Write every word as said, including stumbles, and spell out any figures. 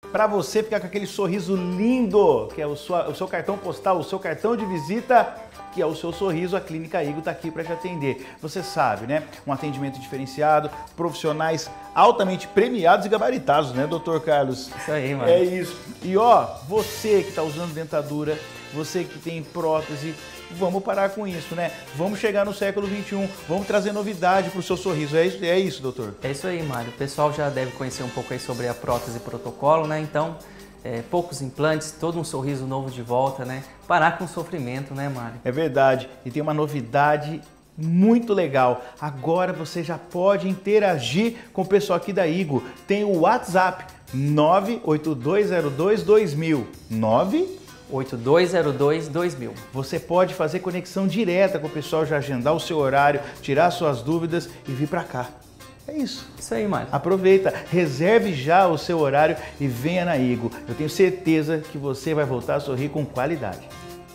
para você ficar com aquele sorriso lindo, que é o, sua, o seu cartão postal, o seu cartão de visita, que é o seu sorriso, a Clínica Igo está aqui para te atender. Você sabe, né? Um atendimento diferenciado, profissionais altamente premiados e gabaritados, né, doutor Carlos? Isso aí, mano. É isso. E ó, você que está usando dentadura, você que tem prótese, vamos parar com isso, né? Vamos chegar no século vinte e um, vamos trazer novidade para o seu sorriso. É isso, é isso, doutor? É isso aí, Mário. O pessoal já deve conhecer um pouco aí sobre a prótese protocolo, né? Então, é, poucos implantes, todo um sorriso novo de volta, né? Parar com o sofrimento, né, Mário? É verdade. E tem uma novidade muito legal. Agora você já pode interagir com o pessoal aqui da Igo. Tem o WhatsApp nove oito dois zero dois dois mil. nove oito dois zero dois dois mil. Você pode fazer conexão direta com o pessoal, já agendar o seu horário, tirar suas dúvidas e vir para cá. É isso. Isso aí, Mário. Aproveita, reserve já o seu horário e venha na Igo. Eu tenho certeza que você vai voltar a sorrir com qualidade.